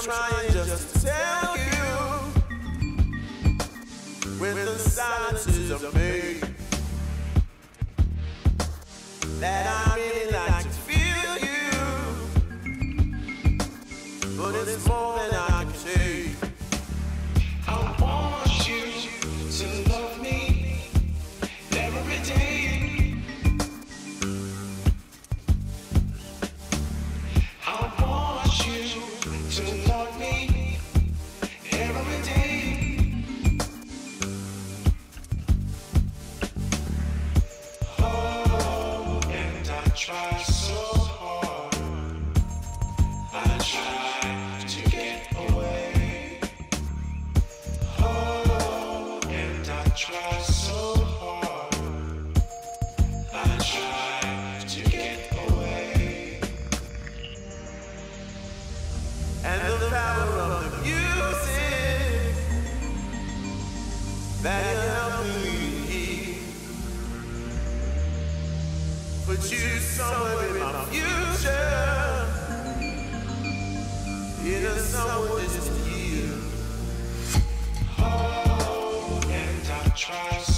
trying just to tell you when the silences are made that I really like to feel you, but it's more than I can say. I want you to love me every day. I want you to love me every day. Oh, and I try so hard. I try to get away. Oh, and I try so hard. I try to get away. And the power of the music that you're helping me hear put you somewhere in my future, in a somewhere distant year. Oh, and I try so